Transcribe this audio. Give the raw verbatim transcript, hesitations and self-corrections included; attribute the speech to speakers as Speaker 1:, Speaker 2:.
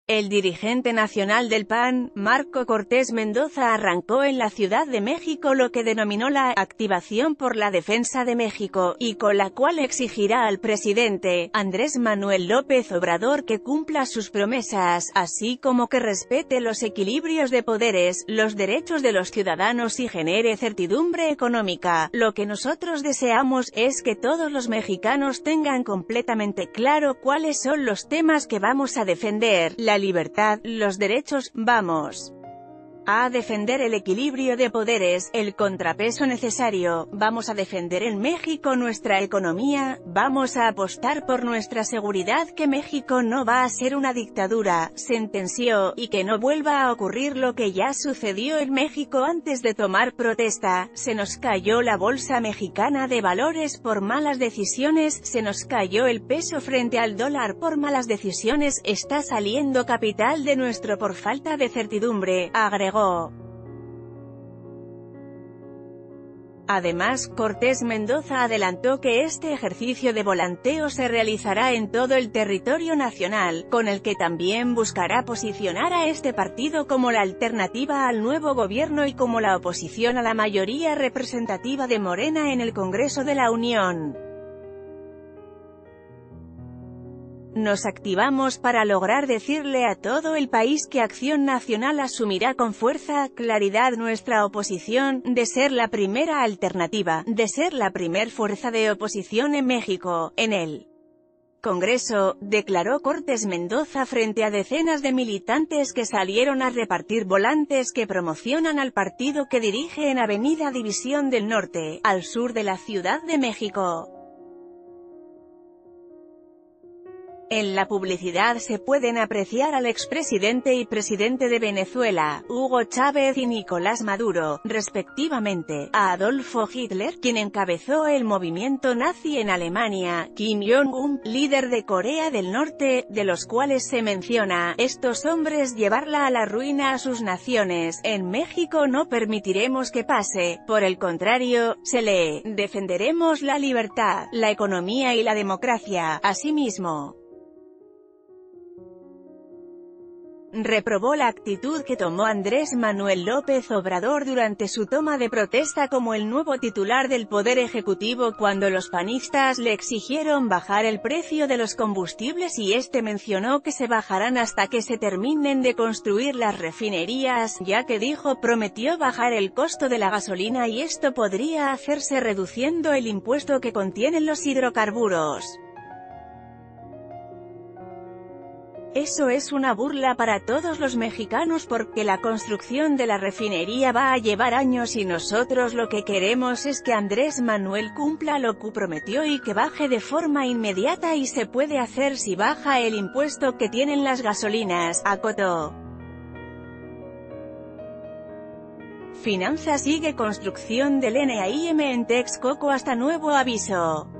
Speaker 1: El dirigente nacional del P A N, Marco Cortés Mendoza, arrancó en la Ciudad de México lo que denominó la «Activación por la Defensa de México», y con la cual exigirá al presidente, Andrés Manuel López Obrador, que cumpla sus promesas, así como que respete los equilibrios de poderes, los derechos de los ciudadanos y genere certidumbre económica. Lo que nosotros deseamos es que todos los mexicanos tengan completamente claro cuáles son los temas que vamos a defender: la libertad, los derechos. Vamos a defender el equilibrio de poderes, el contrapeso necesario, vamos a defender en México nuestra economía, vamos a apostar por nuestra seguridad, que México no va a ser una dictadura, sentenció, y que no vuelva a ocurrir lo que ya sucedió en México antes de tomar protesta. Se nos cayó la bolsa mexicana de valores por malas decisiones, se nos cayó el peso frente al dólar por malas decisiones, está saliendo capital de nuestro por falta de certidumbre, agregó. Además, Cortés Mendoza adelantó que este ejercicio de volanteo se realizará en todo el territorio nacional, con el que también buscará posicionar a este partido como la alternativa al nuevo gobierno y como la oposición a la mayoría representativa de Morena en el Congreso de la Unión. Nos activamos para lograr decirle a todo el país que Acción Nacional asumirá con fuerza, claridad nuestra oposición, de ser la primera alternativa, de ser la primer fuerza de oposición en México, en el Congreso, declaró Cortés Mendoza frente a decenas de militantes que salieron a repartir volantes que promocionan al partido que dirige en Avenida División del Norte, al sur de la Ciudad de México. En la publicidad se pueden apreciar al expresidente y presidente de Venezuela, Hugo Chávez, y Nicolás Maduro, respectivamente, a Adolfo Hitler, quien encabezó el movimiento nazi en Alemania, Kim Jong-un, líder de Corea del Norte, de los cuales se menciona, estos hombres llevarla a la ruina a sus naciones. En México no permitiremos que pase, por el contrario, se lee, defenderemos la libertad, la economía y la democracia. Asimismo, reprobó la actitud que tomó Andrés Manuel López Obrador durante su toma de protesta como el nuevo titular del Poder Ejecutivo cuando los panistas le exigieron bajar el precio de los combustibles y este mencionó que se bajarán hasta que se terminen de construir las refinerías, ya que dijo prometió bajar el costo de la gasolina y esto podría hacerse reduciendo el impuesto que contienen los hidrocarburos. Eso es una burla para todos los mexicanos porque la construcción de la refinería va a llevar años y nosotros lo que queremos es que Andrés Manuel cumpla lo que prometió y que baje de forma inmediata y se puede hacer si baja el impuesto que tienen las gasolinas, acotó. Finanzas sigue construcción del N A I M en Texcoco hasta nuevo aviso.